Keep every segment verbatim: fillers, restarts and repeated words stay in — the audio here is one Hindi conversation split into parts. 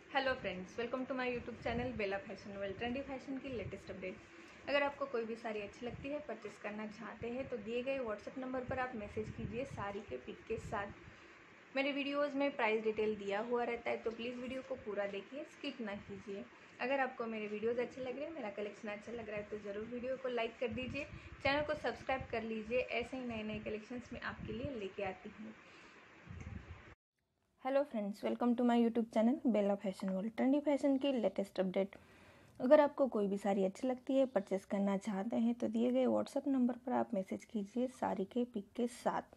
Hello friends, welcome to my YouTube channel Bela fashion world. Trendy fashion की लेटेस्ट अपडेट। अगर आपको कोई भी साड़ी अच्छी लगती है, परचेस करना चाहते हैं तो दिए गए व्हाट्सएप नंबर पर आप मैसेज कीजिए साड़ी के पिक के साथ। मेरे वीडियोस में प्राइस डिटेल दिया हुआ रहता है, तो प्लीज़ वीडियो को पूरा देखिए, स्किप ना कीजिए। अगर आपको मेरे वीडियोस अच्छे लग रहे हैं, मेरा कलेक्शन अच्छा लग रहा है तो ज़रूर वीडियो को लाइक कर दीजिए, चैनल को सब्सक्राइब कर लीजिए। ऐसे ही नए नए कलेक्शंस मैं आपके लिए लेके आती हूँ। Hello friends, welcome to my YouTube channel Bela fashion world. Trendy fashion की लेटेस्ट अपडेट। अगर आपको कोई भी साड़ी अच्छी लगती है, परचेस करना चाहते हैं तो दिए गए व्हाट्सएप नंबर पर आप मैसेज कीजिए साड़ी के पिक के साथ।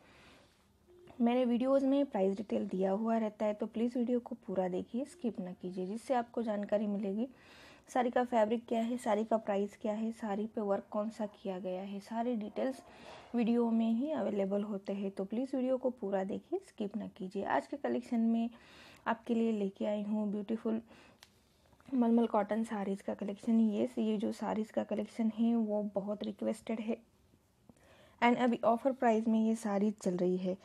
मेरे वीडियोस में प्राइस डिटेल दिया हुआ रहता है, तो प्लीज़ वीडियो को पूरा देखिए, स्किप ना कीजिए, जिससे आपको जानकारी मिलेगी साड़ी का फैब्रिक क्या है, साड़ी का प्राइस क्या है, साड़ी पे वर्क कौन सा किया गया है। सारे डिटेल्स वीडियो में ही अवेलेबल होते हैं, तो प्लीज़ वीडियो को पूरा देखिए, स्किप ना कीजिए। आज के कलेक्शन में आपके लिए लेके आई हूँ ब्यूटीफुल मलमल कॉटन साड़ीज़ का कलेक्शन। ये ये जो साड़ीज़ का कलेक्शन है वो बहुत रिक्वेस्टेड है एंड अभी ऑफर प्राइस में ये साड़ी चल रही है।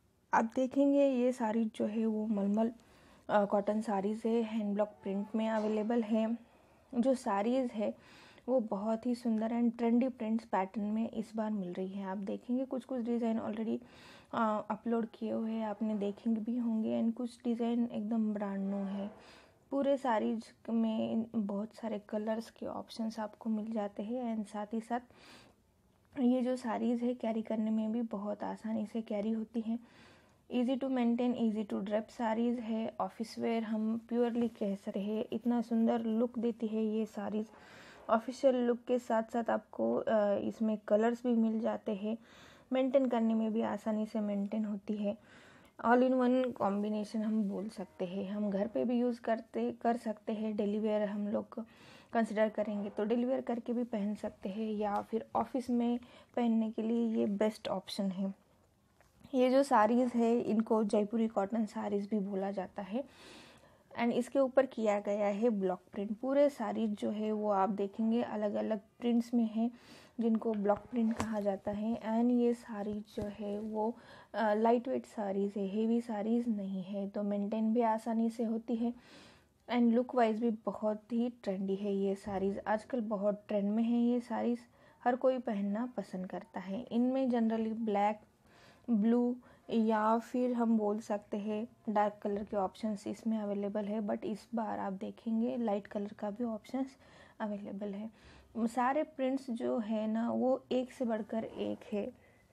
आप देखेंगे ये साड़ी जो है वो मलमल कॉटन साड़ीज़ है, हैंड ब्लॉक प्रिंट में अवेलेबल है। जो साड़ीज़ है वो बहुत ही सुंदर एंड ट्रेंडी प्रिंट्स पैटर्न में इस बार मिल रही है। आप देखेंगे कुछ कुछ डिज़ाइन ऑलरेडी अपलोड किए हुए हैं, आपने देखेंगे भी होंगे, एंड कुछ डिज़ाइन एकदम ब्रांड न्यू है। पूरे साड़ीज में बहुत सारे कलर्स के ऑप्शंस आपको मिल जाते हैं एंड साथ ही साथ ये जो साड़ीज़ है कैरी करने में भी बहुत आसानी से कैरी होती हैं। Easy to maintain, easy to drape saris है। ऑफिस वेयर हम प्योरली कह सकते हैं, इतना सुंदर लुक देती है ये साड़ीज़। ऑफिशियल लुक के साथ साथ आपको इसमें कलर्स भी मिल जाते हैं, मेंटेन करने में भी आसानी से मेंटेन होती है। ऑल इन वन कॉम्बिनेशन हम बोल सकते हैं। हम घर पे भी यूज़ करते कर सकते हैं, डेली वेयर हम लोग कंसिडर करेंगे तो डेली वेयर करके भी पहन सकते हैं, या फिर ऑफिस में पहनने के लिए ये बेस्ट ऑप्शन है। ये जो साड़ीज़ है इनको जयपुरी कॉटन साड़ीज़ भी बोला जाता है एंड इसके ऊपर किया गया है ब्लॉक प्रिंट। पूरे साड़ीज़ जो है वो आप देखेंगे अलग अलग प्रिंट्स में है, जिनको ब्लॉक प्रिंट कहा जाता है। एंड ये साड़ीज़ जो है वो लाइट वेट साड़ीज़ है, हेवी साड़ीज़ नहीं है, तो मेंटेन भी आसानी से होती है एंड लुक वाइज भी बहुत ही ट्रेंडी है। ये साड़ीज़ आजकल बहुत ट्रेंड में है, ये साड़ीज़ हर कोई पहनना पसंद करता है। इनमें जनरली ब्लैक, ब्लू या फिर हम बोल सकते हैं डार्क कलर के ऑप्शंस इसमें अवेलेबल है, बट इस बार आप देखेंगे लाइट कलर का भी ऑप्शंस अवेलेबल है। सारे प्रिंट्स जो है ना वो एक से बढ़कर एक है,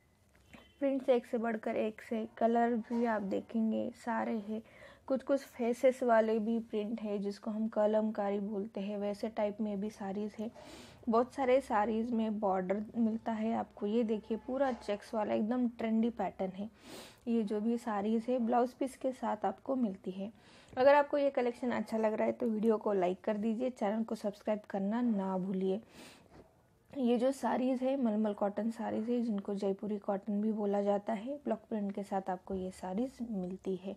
प्रिंट्स एक से बढ़कर एक से, कलर भी आप देखेंगे सारे हैं। कुछ कुछ फेसेस वाले भी प्रिंट है जिसको हम कलमकारी बोलते हैं, वैसे टाइप में भी साड़ीज़ है। बहुत सारे साड़ीज़ में बॉर्डर मिलता है आपको। ये देखिए पूरा चेक्स वाला एकदम ट्रेंडी पैटर्न है। ये जो भी साड़ीज़ है ब्लाउज पीस के साथ आपको मिलती है। अगर आपको ये कलेक्शन अच्छा लग रहा है तो वीडियो को लाइक कर दीजिए, चैनल को सब्सक्राइब करना ना भूलिए। ये जो साड़ीज़ है मलमल कॉटन साड़ीज़ है, जिनको जयपुरी कॉटन भी बोला जाता है। ब्लॉक प्रिंट के साथ आपको ये साड़ीज़ मिलती है।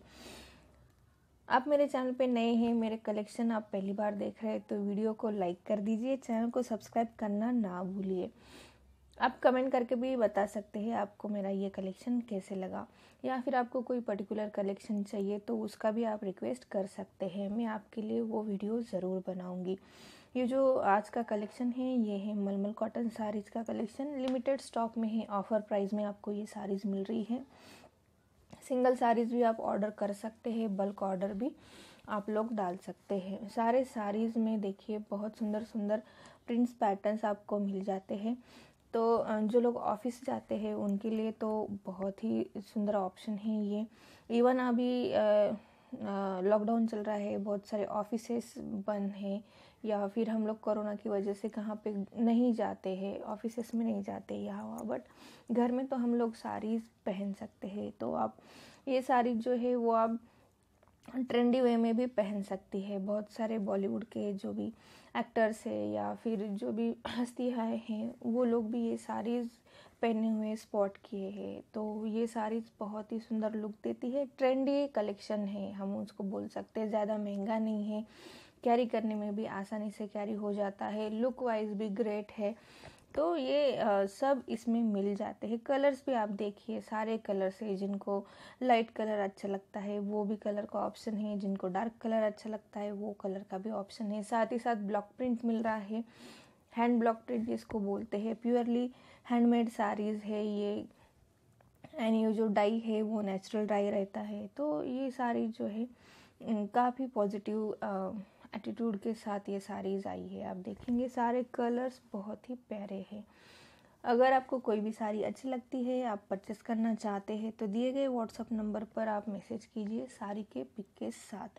आप मेरे चैनल पे नए हैं, मेरे कलेक्शन आप पहली बार देख रहे हैं तो वीडियो को लाइक कर दीजिए, चैनल को सब्सक्राइब करना ना भूलिए। आप कमेंट करके भी बता सकते हैं आपको मेरा ये कलेक्शन कैसे लगा, या फिर आपको कोई पर्टिकुलर कलेक्शन चाहिए तो उसका भी आप रिक्वेस्ट कर सकते हैं, मैं आपके लिए वो वीडियो ज़रूर बनाऊंगी। ये जो आज का कलेक्शन है ये है मलमल कॉटन साड़ीज़ का कलेक्शन। लिमिटेड स्टॉक में है, ऑफर प्राइस में आपको ये साड़ीज़ मिल रही है। सिंगल साड़ीज़ भी आप ऑर्डर कर सकते हैं, बल्क ऑर्डर भी आप लोग डाल सकते हैं। सारे साड़ीज़ में देखिए बहुत सुंदर सुंदर प्रिंट्स पैटर्न्स आपको मिल जाते हैं। तो जो लोग ऑफिस जाते हैं उनके लिए तो बहुत ही सुंदर ऑप्शन है ये। इवन अभी लॉकडाउन चल रहा है, बहुत सारे ऑफिसेस बंद हैं, या फिर हम लोग कोरोना की वजह से कहाँ पे नहीं जाते हैं, ऑफिसेस में नहीं जाते यहाँ वहाँ, बट घर में तो हम लोग साड़ीज़ पहन सकते हैं। तो आप ये साड़ी जो है वो आप ट्रेंडी वे में भी पहन सकती है। बहुत सारे बॉलीवुड के जो भी एक्टर्स है या फिर जो भी हस्तियाँ हैं वो लोग भी ये साड़ीज़ पहने हुए स्पॉट किए हैं। तो ये साड़ीज़ बहुत ही सुंदर लुक देती है, ट्रेंडी कलेक्शन है हम उसको बोल सकते हैं। ज़्यादा महंगा नहीं है, कैरी करने में भी आसानी से कैरी हो जाता है, लुक वाइज भी ग्रेट है। तो ये आ, सब इसमें मिल जाते हैं। कलर्स भी आप देखिए, सारे कलर्स है। जिनको लाइट कलर अच्छा लगता है वो भी कलर का ऑप्शन है, जिनको डार्क कलर अच्छा लगता है वो कलर का भी ऑप्शन है। साथ ही साथ ब्लॉक प्रिंट मिल रहा है, हैंड ब्लॉक प्रिंट जिसको बोलते हैं, प्योरली हैंडमेड साड़ीज़ है ये। एंड ये जो डाई है वो नेचुरल डाई रहता है। तो ये सारी जो है काफ़ी पॉजिटिव एटीट्यूड के साथ ये साड़ीज़ आई है। आप देखेंगे सारे कलर्स बहुत ही प्यारे हैं। अगर आपको कोई भी साड़ी अच्छी लगती है, आप परचेस करना चाहते हैं, तो दिए गए व्हाट्सअप नंबर पर आप मैसेज कीजिए साड़ी के पिक के साथ।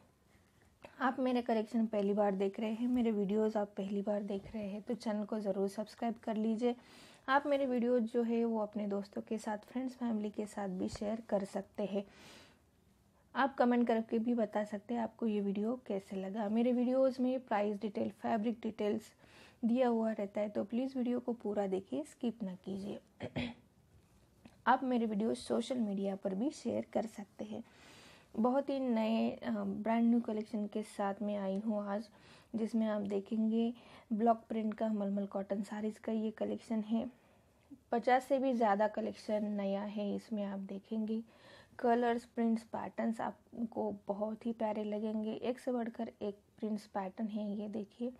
आप मेरे कलेक्शन पहली बार देख रहे हैं, मेरे वीडियोस आप पहली बार देख रहे हैं, तो चैनल को ज़रूर सब्सक्राइब कर लीजिए। आप मेरे वीडियोस जो है वो अपने दोस्तों के साथ, फ्रेंड्स फैमिली के साथ भी शेयर कर सकते हैं। आप कमेंट करके भी बता सकते हैं आपको ये वीडियो कैसे लगा। मेरे वीडियोस में प्राइस डिटेल, फैब्रिक डिटेल्स दिया हुआ रहता है, तो प्लीज़ वीडियो को पूरा देखिए, स्किप ना कीजिए। आप मेरे वीडियो सोशल मीडिया पर भी शेयर कर सकते हैं। बहुत ही नए ब्रांड न्यू कलेक्शन के साथ में आई हूँ आज, जिसमें आप देखेंगे ब्लॉक प्रिंट का मलमल कॉटन साड़ीज़ का ये कलेक्शन है। पचास से भी ज़्यादा कलेक्शन नया है इसमें। आप देखेंगे कलर्स, प्रिंट्स, पैटर्न्स आपको बहुत ही प्यारे लगेंगे। एक से बढ़कर एक प्रिंट्स पैटर्न है, ये देखिए।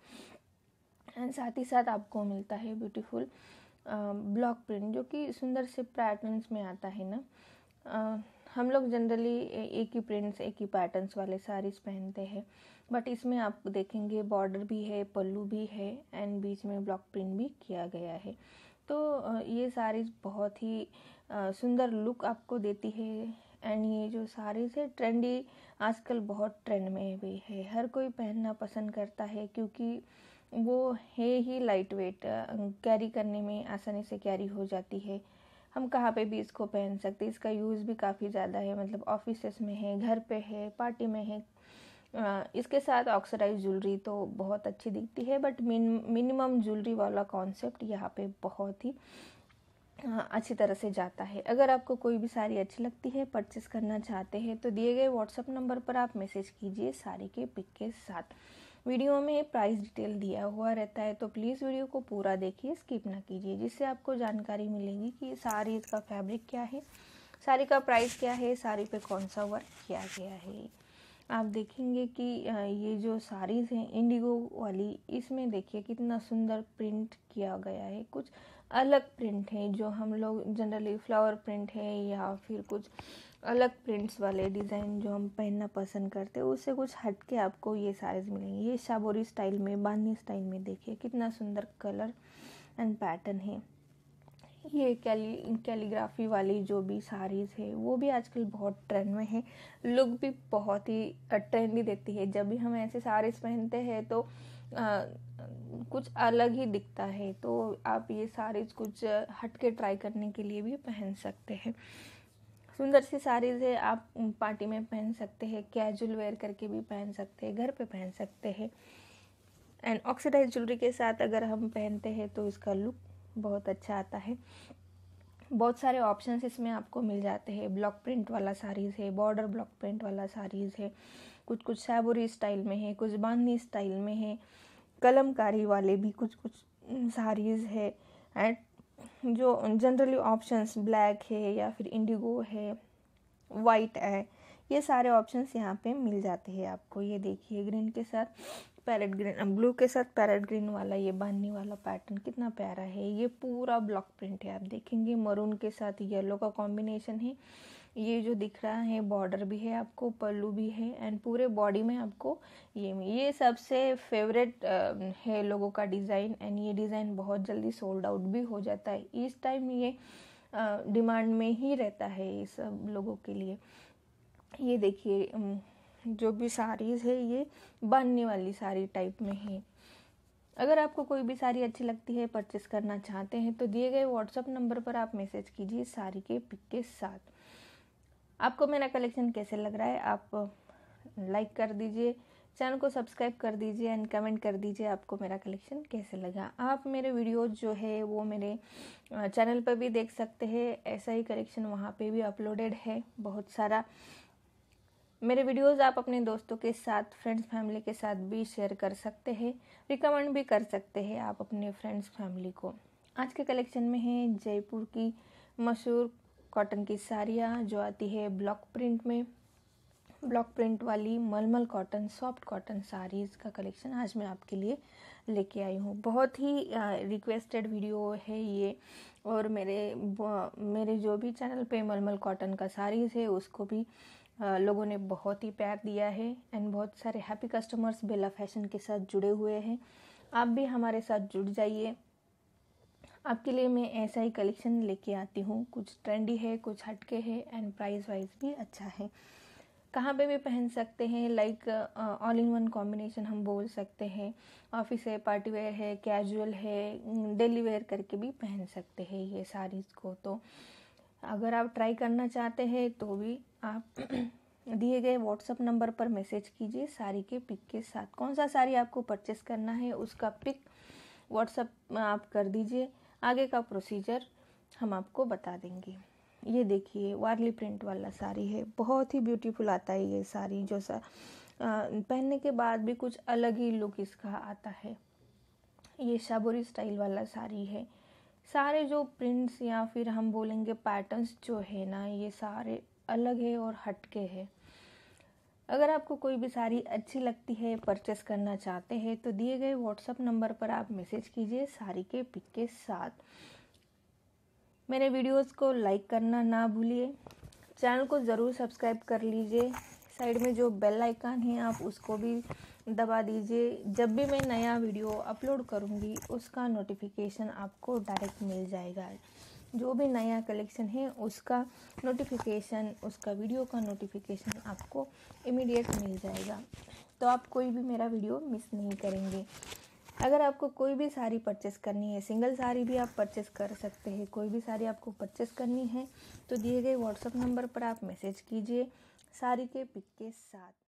एंड साथ ही साथ आपको मिलता है ब्यूटीफुल ब्लॉक प्रिंट, जो कि सुंदर से पैटर्न्स में आता है ना। आ, हम लोग जनरली एक ही प्रिंट्स, एक ही पैटर्न्स वाले साड़ीज़ पहनते हैं, बट इसमें आप देखेंगे बॉर्डर भी है, पल्लू भी है, एंड बीच में ब्लॉक प्रिंट भी किया गया है। तो ये साड़ीज़ बहुत ही सुंदर लुक आपको देती है। एंड ये जो साड़ीज़ है ट्रेंडी, आजकल बहुत ट्रेंड में भी है, हर कोई पहनना पसंद करता है, क्योंकि वो है ही लाइट वेट, कैरी करने में आसानी से कैरी हो जाती है। हम कहाँ पे भी इसको पहन सकते हैं, इसका यूज़ भी काफ़ी ज़्यादा है, मतलब ऑफिसेस में है, घर पे है, पार्टी में है। इसके साथ ऑक्सीडाइज ज्वेलरी तो बहुत अच्छी दिखती है, बट मिनिमम ज्वेलरी वाला कॉन्सेप्ट यहाँ पे बहुत ही अच्छी तरह से जाता है। अगर आपको कोई भी साड़ी अच्छी लगती है, परचेस करना चाहते हैं, तो दिए गए व्हाट्सएप नंबर पर आप मैसेज कीजिए साड़ी के पिक के साथ। वीडियो में प्राइस डिटेल दिया हुआ रहता है, तो प्लीज़ वीडियो को पूरा देखिए, स्किप ना कीजिए, जिससे आपको जानकारी मिलेगी कि साड़ी का फैब्रिक क्या है, साड़ी का प्राइस क्या है, साड़ी पे कौन सा वर्क किया गया है। आप देखेंगे कि ये जो साड़ीज़ हैं इंडिगो वाली, इसमें देखिए कितना सुंदर प्रिंट किया गया है। कुछ अलग प्रिंट है, जो हम लोग जनरली फ्लावर प्रिंट है या फिर कुछ अलग प्रिंट्स वाले डिज़ाइन जो हम पहनना पसंद करते हैं, उससे कुछ हट के आपको ये साड़ीज़ मिलेंगी। ये शाबोरी स्टाइल में, बांधनी स्टाइल में देखिए कितना सुंदर कलर एंड पैटर्न है। ये कैली कैलीग्राफी वाली जो भी साड़ीज़ है वो भी आजकल बहुत ट्रेंड में है, लुक भी बहुत ही ट्रेंडी देती है। जब भी हम ऐसे साड़ीज़ पहनते हैं तो आ, कुछ अलग ही दिखता है। तो आप ये साड़ीज़ कुछ हट के ट्राई करने के लिए भी पहन सकते हैं। सुंदर सी साड़ीज़ है, आप पार्टी में पहन सकते हैं, कैजुअल वेयर करके भी पहन सकते हैं, घर पे पहन सकते हैं। एंड ऑक्सीडाइज ज्वेलरी के साथ अगर हम पहनते हैं तो इसका लुक बहुत अच्छा आता है। बहुत सारे ऑप्शंस इसमें आपको मिल जाते हैं। ब्लॉक प्रिंट वाला साड़ीज़ है, बॉर्डर ब्लॉक प्रिंट वाला साड़ीज़ है, कुछ कुछ सैबोरी स्टाइल में है, कुछ बांधनी स्टाइल में है, कलमकारी वाले भी कुछ कुछ साड़ीज़ है। एंड जो जनरली ऑप्शंस ब्लैक है या फिर इंडिगो है, वाइट है, ये सारे ऑप्शंस यहाँ पे मिल जाते हैं आपको। ये देखिए ग्रीन के साथ पैरेट ग्रीन, ब्लू के साथ पैरेट ग्रीन वाला ये बांधनी वाला पैटर्न कितना प्यारा है। ये पूरा ब्लॉक प्रिंट है, आप देखेंगे मरून के साथ येलो का कॉम्बिनेशन है। ये जो दिख रहा है बॉर्डर भी है आपको, पल्लू भी है, एंड पूरे बॉडी में आपको ये ये सबसे फेवरेट है लोगों का डिज़ाइन। एंड ये डिज़ाइन बहुत जल्दी सोल्ड आउट भी हो जाता है, इस टाइम ये डिमांड में ही रहता है ये सब लोगों के लिए। ये देखिए जो भी साड़ीज़ है ये बांधने वाली साड़ी टाइप में है। अगर आपको कोई भी साड़ी अच्छी लगती है, परचेस करना चाहते हैं, तो दिए गए व्हाट्सएप नंबर पर आप मैसेज कीजिए साड़ी के पिक के साथ। आपको मेरा कलेक्शन कैसे लग रहा है, आप लाइक कर दीजिए, चैनल को सब्सक्राइब कर दीजिए, एंड कमेंट कर दीजिए आपको मेरा कलेक्शन कैसे लगा। आप मेरे वीडियोज जो है वो मेरे चैनल पर भी देख सकते हैं, ऐसा ही कलेक्शन वहाँ पे भी अपलोडेड है बहुत सारा। मेरे वीडियोस आप अपने दोस्तों के साथ, फ्रेंड्स फैमिली के साथ भी शेयर कर सकते हैं, रिकमेंड भी कर सकते हैं आप अपने फ्रेंड्स फैमिली को। आज के कलेक्शन में है जयपुर की मशहूर कॉटन की साड़ियाँ जो आती है ब्लॉक प्रिंट में। ब्लॉक प्रिंट वाली मलमल कॉटन, सॉफ्ट कॉटन साड़ीज़ का कलेक्शन आज मैं आपके लिए लेके आई हूँ। बहुत ही रिक्वेस्टेड वीडियो है ये, और मेरे मेरे जो भी चैनल पे मलमल कॉटन का साड़ीज़ है उसको भी आ, लोगों ने बहुत ही प्यार दिया है एंड बहुत सारे हैप्पी कस्टमर्स बेला फैशन के साथ जुड़े हुए हैं। आप भी हमारे साथ जुड़ जाइए। आपके लिए मैं ऐसा ही कलेक्शन लेके आती हूँ, कुछ ट्रेंडी है, कुछ हटके है एंड प्राइस वाइज भी अच्छा है। कहाँ पे भी पहन सकते हैं, like all in one combination हम बोल सकते हैं। ऑफिस है, पार्टी वेयर है, कैजुअल है, डेली वेयर करके भी पहन सकते हैं ये साड़ीज़ को। तो अगर आप ट्राई करना चाहते हैं तो भी आप दिए गए व्हाट्सअप नंबर पर मैसेज कीजिए साड़ी के पिक के साथ। कौन सा साड़ी आपको परचेस करना है उसका पिक व्हाट्सअप में आप कर दीजिए, आगे का प्रोसीजर हम आपको बता देंगे। ये देखिए वारली प्रिंट वाला साड़ी है, बहुत ही ब्यूटीफुल आता है ये साड़ी, जो सा आ, पहनने के बाद भी कुछ अलग ही लुक इसका आता है। ये शाबोरी स्टाइल वाला साड़ी है। सारे जो प्रिंट्स या फिर हम बोलेंगे पैटर्न्स जो है ना, ये सारे अलग है और हटके है। अगर आपको कोई भी साड़ी अच्छी लगती है, परचेस करना चाहते हैं, तो दिए गए व्हाट्सएप नंबर पर आप मैसेज कीजिए साड़ी के पिक के साथ। मेरे वीडियोस को लाइक करना ना भूलिए, चैनल को ज़रूर सब्सक्राइब कर लीजिए। साइड में जो बेल आइकन है आप उसको भी दबा दीजिए। जब भी मैं नया वीडियो अपलोड करूँगी उसका नोटिफिकेशन आपको डायरेक्ट मिल जाएगा। जो भी नया कलेक्शन है उसका नोटिफिकेशन, उसका वीडियो का नोटिफिकेशन आपको इमीडिएट मिल जाएगा, तो आप कोई भी मेरा वीडियो मिस नहीं करेंगे। अगर आपको कोई भी साड़ी परचेस करनी है, सिंगल साड़ी भी आप परचेस कर सकते हैं, कोई भी साड़ी आपको परचेस करनी है तो दिए गए व्हाट्सएप नंबर पर आप मैसेज कीजिए साड़ी के पिक के साथ।